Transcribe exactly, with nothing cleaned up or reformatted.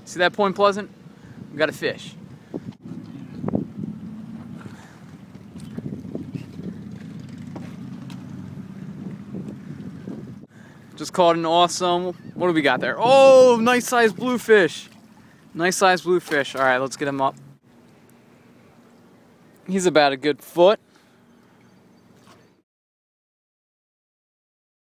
See that Point Pleasant? We got a fish. Just caught an awesome, what do we got there? Oh, nice sized bluefish. Nice sized bluefish. All right, let's get him up. He's about a good foot.